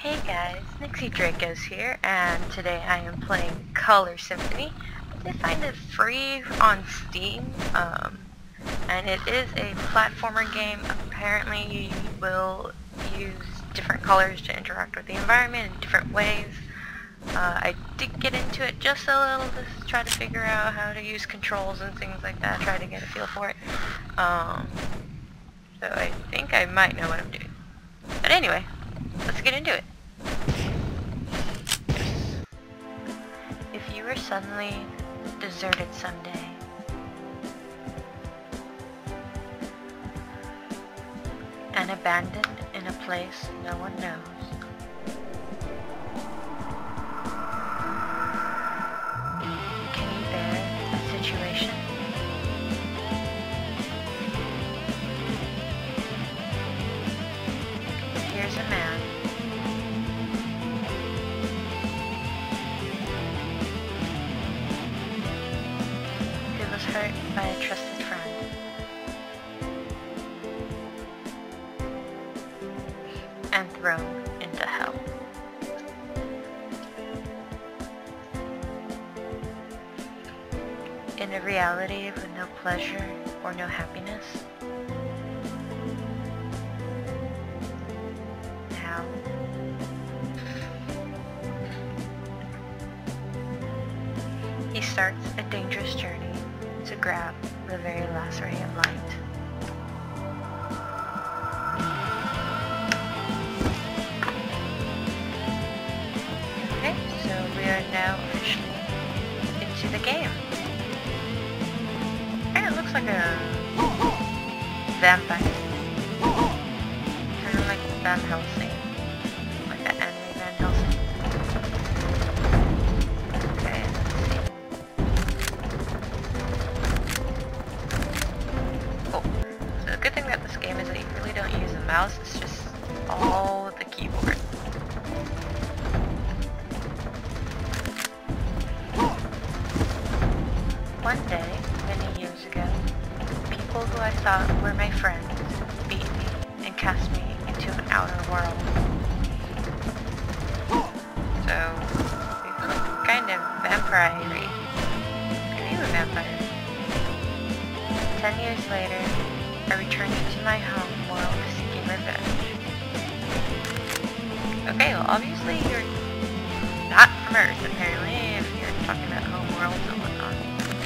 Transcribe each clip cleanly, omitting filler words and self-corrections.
Hey guys, Nixie Dracos here, and today I am playing Color Symphony. I did find it free on Steam, and it is a platformer game. Apparently you will use different colors to interact with the environment in different ways. I did get into it just a little to try to figure out how to use controls and things like that, try to get a feel for it. So I think I might know what I'm doing. But anyway, let's get into it. If you were suddenly deserted someday, and abandoned in a place no one knows, can you bear that situation? Here's a man who was hurt by a trusted friend. And thrown into hell. In a reality with no pleasure or no happiness. How? He starts a dangerous journey to grab the very last ray of light. Okay, so we are now officially into the game. And it looks like a vampire. Kind of like Van Helsing. Like the anime Van Helsing. Okay, let's see. Cool. So the good thing about this game is that you really don't use a mouse, it's just all with the keyboard. One day, many years ago, people who I thought were my friends beat me and cast me into an outer world. So, it's like kind of vampire-y. Are you a vampire? 10 years later, I returned to my home world seeking revenge. Okay, well obviously you're not from Earth apparently if you're talking about home worlds and whatnot.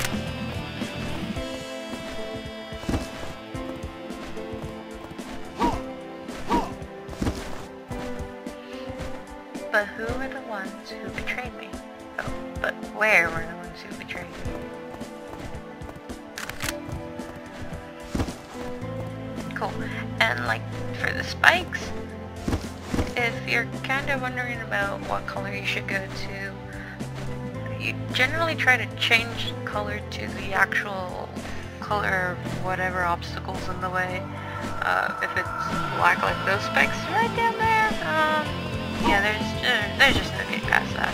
But who were the ones who betrayed me? Oh, but where were the ones who betrayed me? Cool. And like for the spikes, if you're kind of wondering about what color you should go to, you generally try to change color to the actual color of whatever obstacles in the way. If it's black like those spikes right down there, yeah, there's just no getting past that.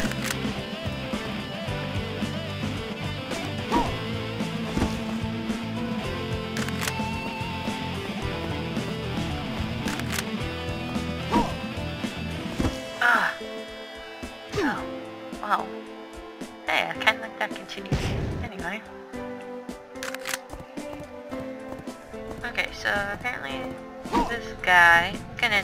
Oh, well, hey, I kinda like that continues. Anyway. Okay, so apparently this guy, gonna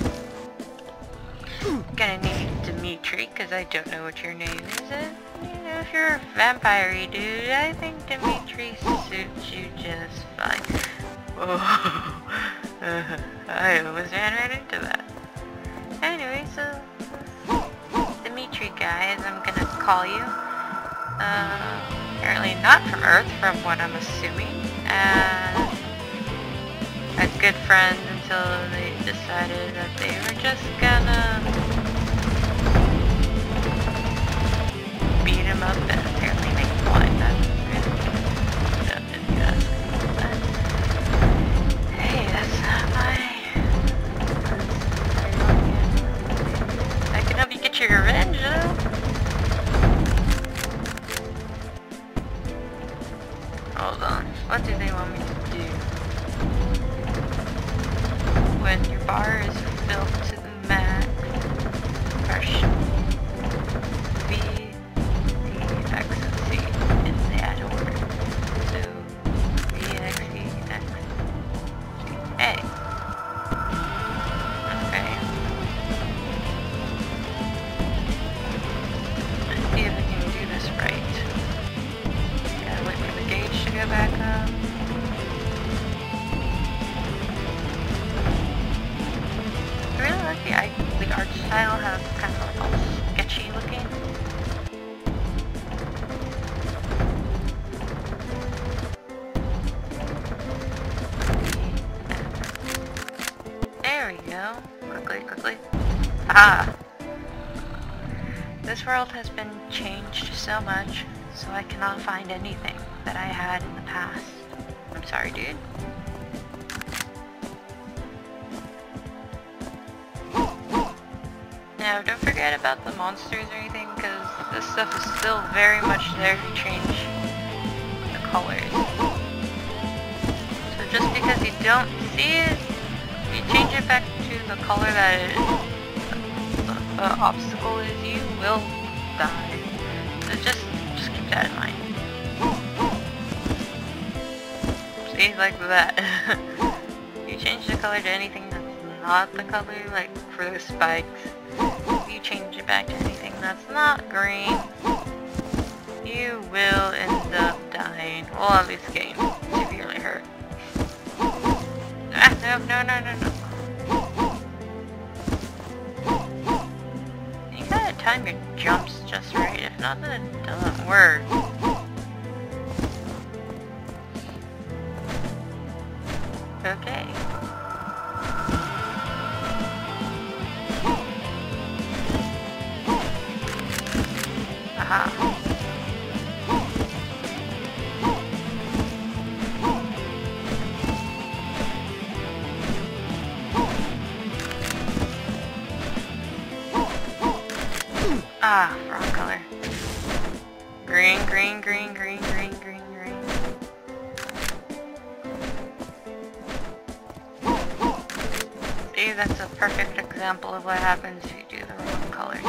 need Dimitri, because I don't know what your name is. You know, if you're a vampire-y dude, I think Dimitri suits you just fine. Oh, I almost ran right into that. Anyway, so Dimitri guy, as I'm gonna call you, apparently not from Earth, from what I'm assuming, and a good friend until they decided that they were just gonna beat him up and apparently make him blind. That's hey, that's not my... I can help you get your revenge, though. Hold on. What do they want me to do? when your bar is filled to the max. Or the art style has kind of like all sketchy looking. There we go. Quickly, quickly. Aha! This world has been changed so much, so I cannot find anything that I had in the past. I'm sorry, dude. Now, don't forget about the monsters or anything, because this stuff is still very much there to change the colors. So just because you don't see it, you change it back to the color that the obstacle is, you will die. So just keep that in mind. See, like that. You change the color to anything that's not the color, like for the spikes. If you change it back to anything that's not green, you will end up dying. Well, at least getting severely hurt. Ah, no. You gotta time your jumps just right. If not, then it doesn't work. Okay. Aha. Ah, wrong color. Green. See, that's a perfect example of what happens if you do the wrong color.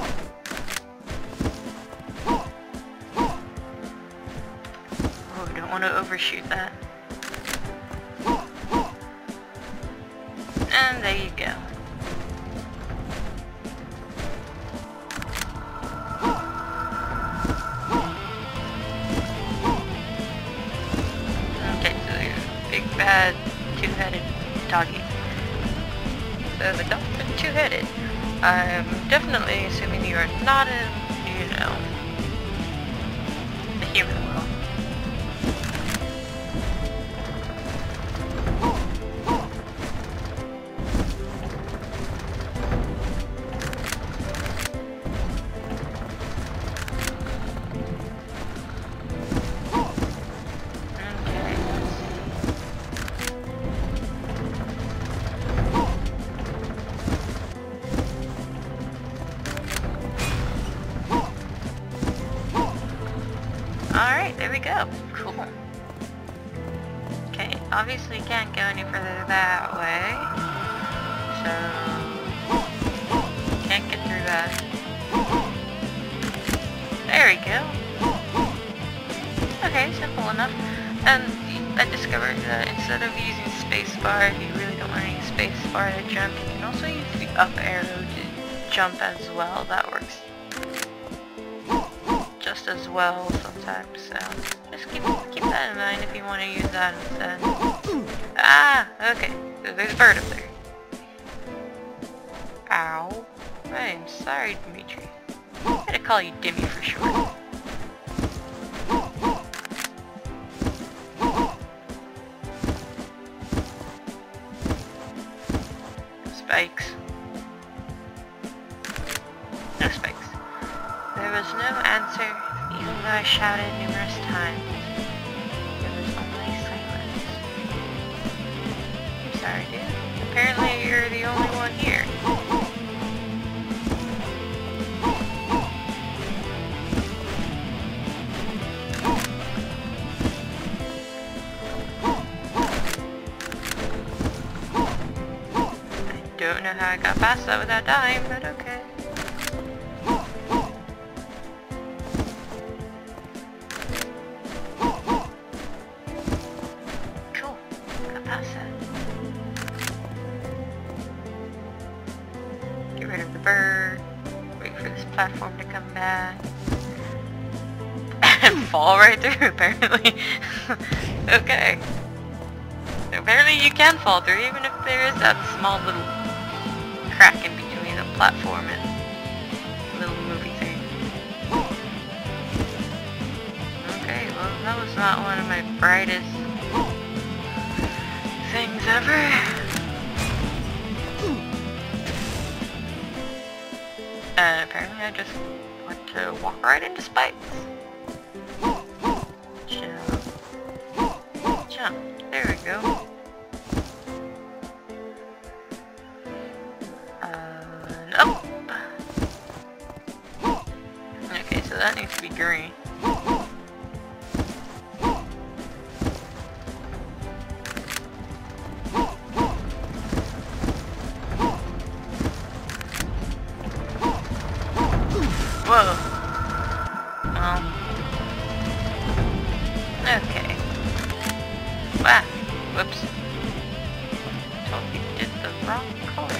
Oh, don't want to overshoot that. And there you go. Bad two-headed doggy. So the dog's been two-headed. I'm definitely assuming you are not in, you know, the human world. Alright, there we go. Cool. Okay, obviously can't go any further that way. So can't get through that. There we go. Okay, simple enough. And I discovered that instead of using spacebar, if you really don't want to use spacebar to jump, you can also use the up arrow to jump as well. That works just as well sometimes, so just keep that in mind if you want to use that instead. Ah, okay, so there's a bird up there. Ow. I'm sorry, Dimitri. I'm gonna call you Dimmy for short. Spikes. No spikes. There was no answer, even though I shouted numerous times. There was only silence. I'm sorry, dude. Apparently you're the only one here. I don't know how I got past that without dying, but okay. Get rid of the bird, wait for this platform to come back, and fall right through, apparently. Okay. Apparently you can fall through, even if there is that small little crack in between them. brightest things ever. And apparently I just went to walk right into spikes. Jump. Jump. There we go. And up. Okay, so that needs to be green. Whoa. Okay. Wow. Whoops. Totally did the wrong color.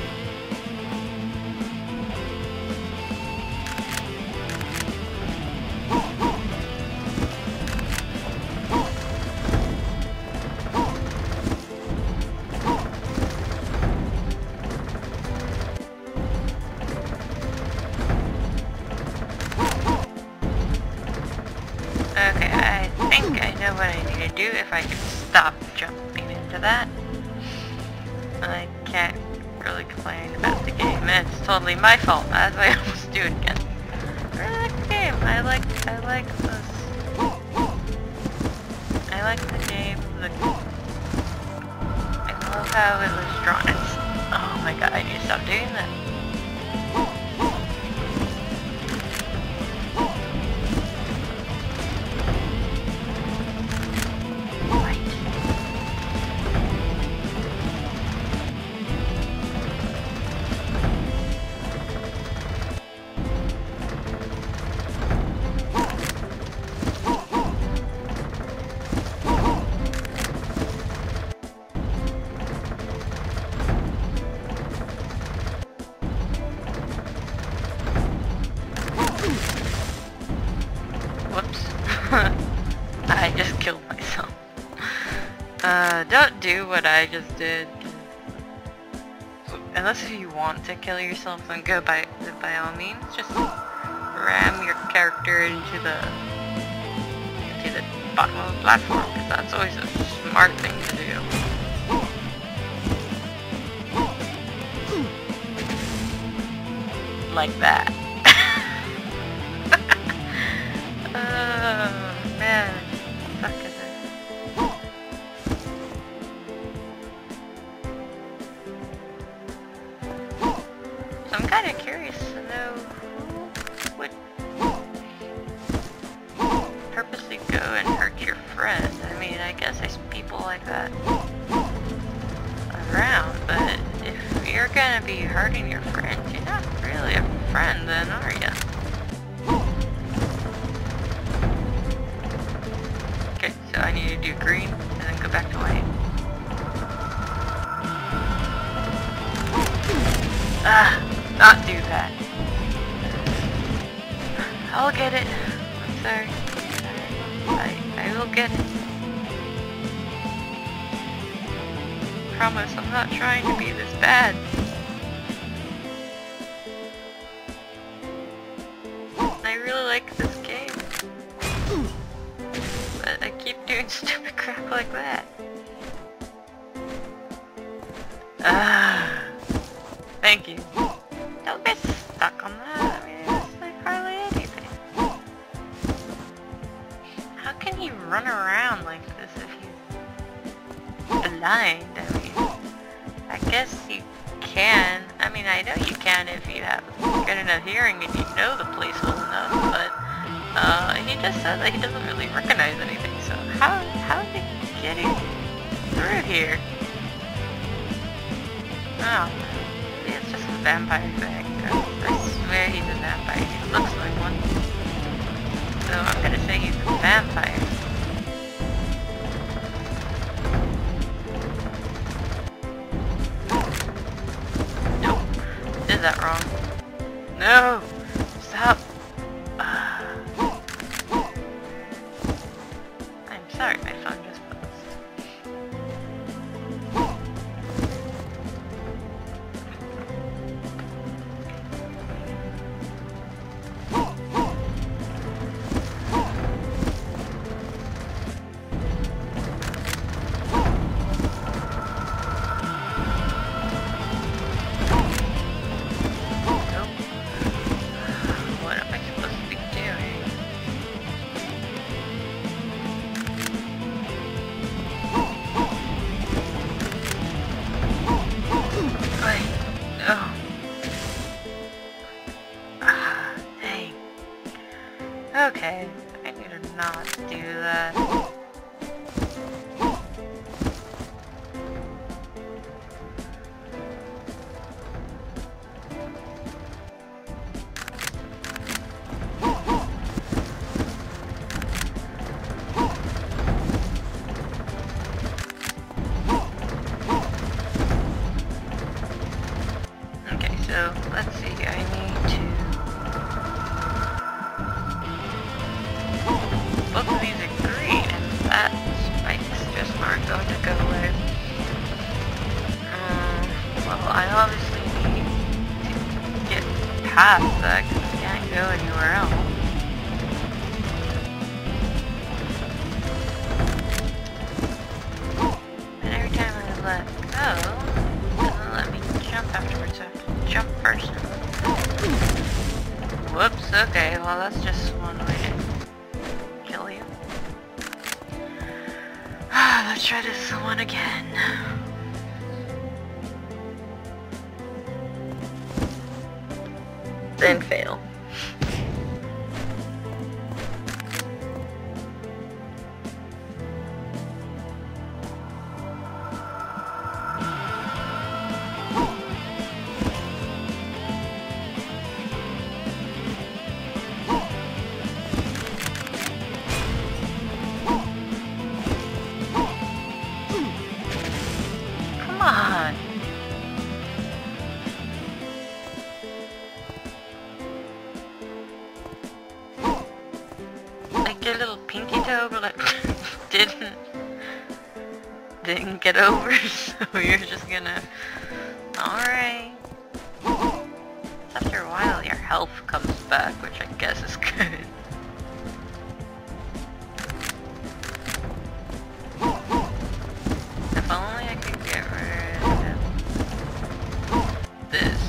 Okay, I think I know what I need to do if I can stop jumping into that. I can't really complain about the game. It's totally my fault, as I almost do it again. I really like the game. I like this. I like the game. I love how it was drawn. Oh my god, I need to stop doing that. Whoops. I just killed myself. Don't do what I just did. Unless if you want to kill yourself, then go by all means. Just ram your character into the bottom of the platform, because that's always a smart thing to do. Like that. Oh man, fuck is it? So I'm kind of curious to know who would purposely go and hurt your friend. I mean, I guess there's people like that around, but if you're gonna be hurting your friend, you're not really a friend then, are you? Okay, so I need to do green and then go back to white. Ah, not do that. I'll get it. I'm sorry. I will get it. Promise, I'm not trying to be this bad. I really like this game. But I keep doing stupid crap like that. Thank you. Don't get stuck on that. I mean, it's like hardly anything. How can you run around like this if you're blind? I mean, I guess you can. I mean, I know you can if you have good enough hearing and you know the place well enough, but he just said that he doesn't really recognize anything, so how is he getting through here? Oh, maybe it's just a vampire thing. I swear he's a vampire. He looks like one. So I'm gonna say he's a vampire. Nope. Did that wrong. No! Stop! I'm sorry, my phone just buzzed. Okay, I need to not do that. Okay, so let's see, I need to... Both of these are green, and that spikes just aren't going to go away. Well, I obviously need to get past that, because I can't go anywhere else. And every time I let go, it doesn't let me jump afterwards, so I have to jump first. Whoops, okay, well that's just one way to kill you. Let's try this one again. Then fail. Come on. Like your little pinky toe, but like didn't get over, so you're just gonna. Alright. After a while, your health comes back, which I guess is good. If only I could get rid of this.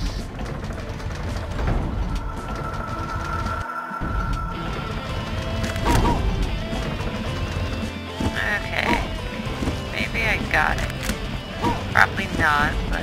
Okay. Maybe I got it. Probably not, but...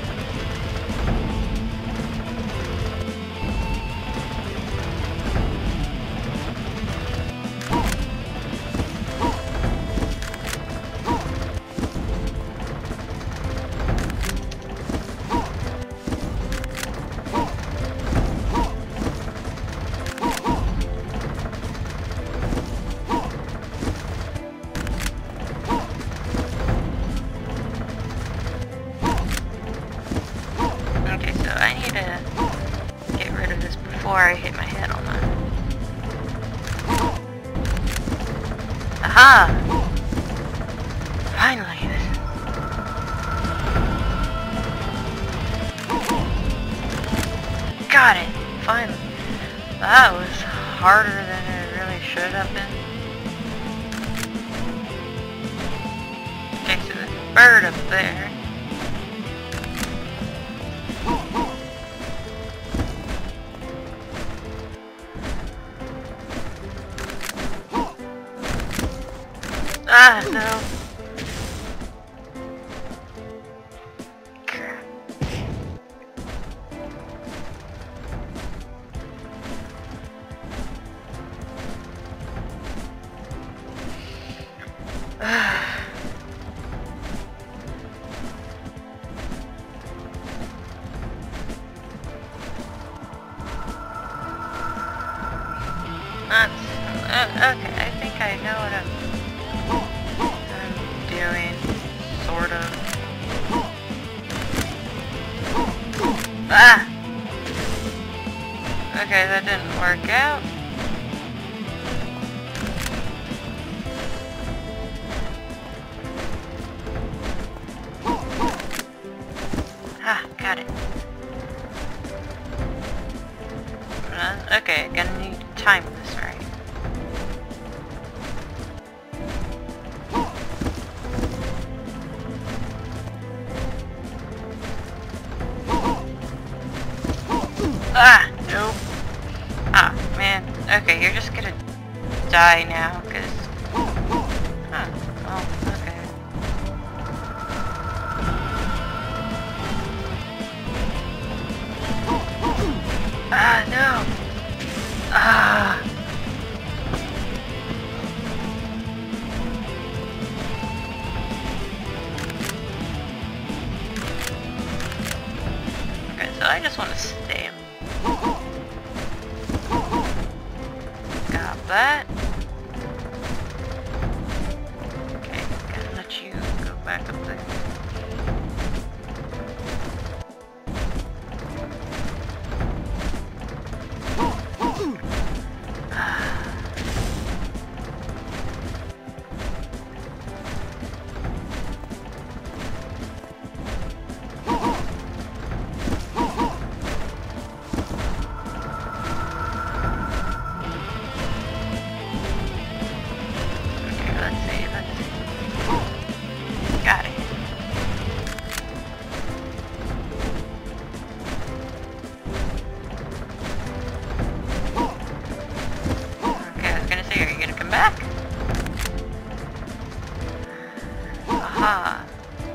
Okay, so I need to get rid of this before I hit my head on that. Aha! Finally! Got it! Finally! That was harder than it really should have been. Okay, so the bird up there. Ah, no. Crap. Okay, I think I know what I'm doing, sort of. Ah! Okay, that didn't work out. Ah, got it. Okay, gonna need to time this right. Ah, nope. Ah, man. Okay, you're just gonna die now, cause... Huh, oh, okay. Ah, no! Ah! want to stay. Got that. Okay, gotta let you go back up there. Aha.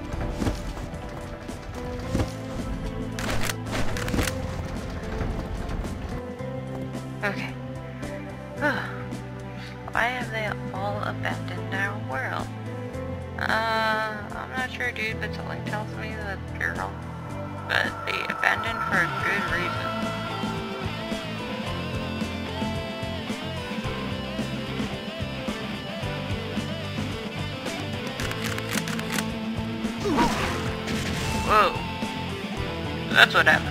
Okay. Why have they all abandoned our world? I'm not sure, dude, but something tells me that girl. But they abandoned for a good reason. Whoa. That's what happened.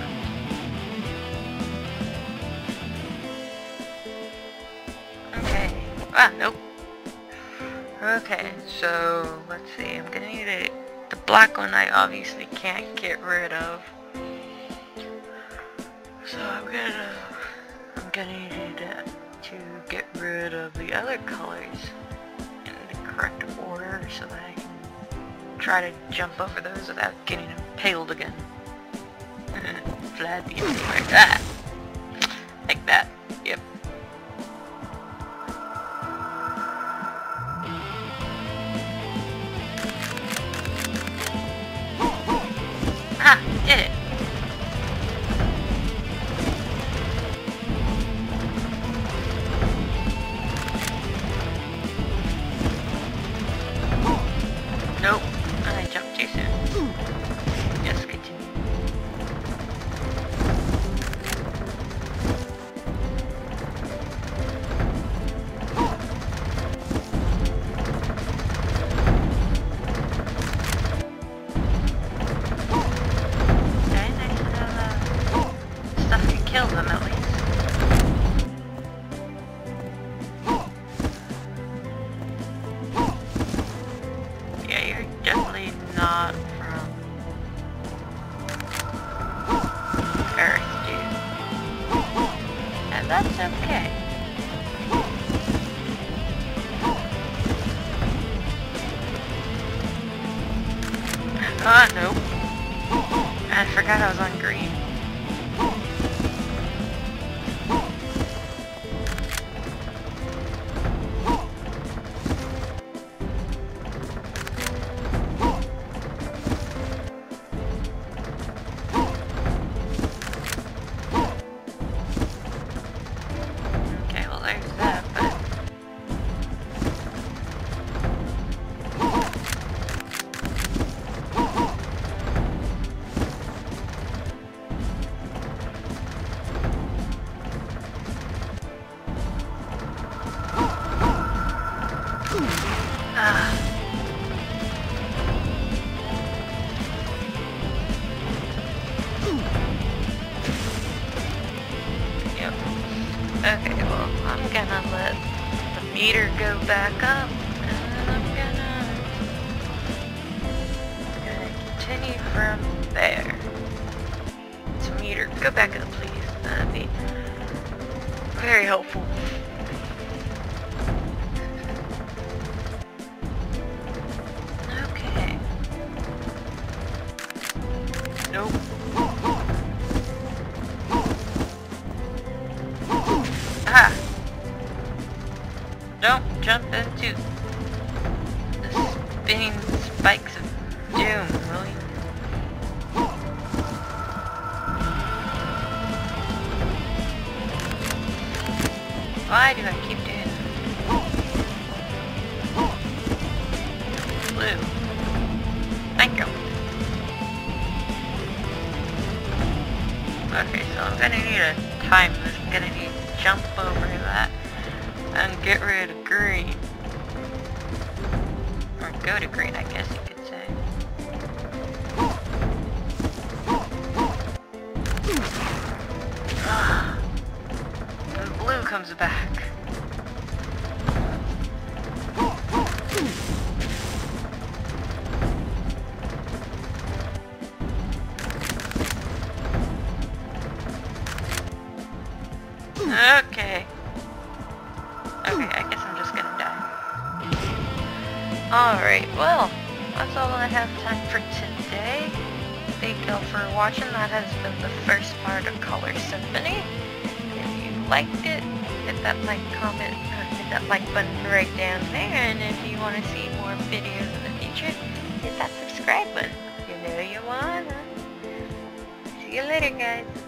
Okay. Ah, nope. Okay, so let's see. I'm gonna need the black one I obviously can't get rid of. So I'm gonna need to get rid of the other colors in the correct order so that I can try to jump over those without getting impaled again. Flat beam like that. Like that. Yep. Ha! Did it. Nope. I jumped too soon. Yes, continue. Okay, nice to have stuff to kill them at least. Yeah, you're definitely not from Earth, dude. And that's okay. Nope. I forgot I was on green. Okay, well there's that, but... Yep. Okay, well, I'm gonna let the meter go back up, and I'm gonna continue from there. So meter, go back up, please. That'd be very helpful. Okay. Nope. Ah! Don't jump into the spinning spikes of doom, will you? Why do I keep doing this? Blue. Thank you. Okay. Okay, so I'm gonna need to time this. I'm gonna need to jump over that and get rid of green. Or go to green, I guess you could say. And blue comes back. Okay. Okay, I guess I'm just gonna die. Alright, well, that's all I have time for today. Thank y'all for watching. That has been the first part of Color Symphony. If you liked it, hit that like, comment, or hit that like button right down there. And if you want to see more videos in the future, hit that subscribe button. You know you wanna. See you later, guys.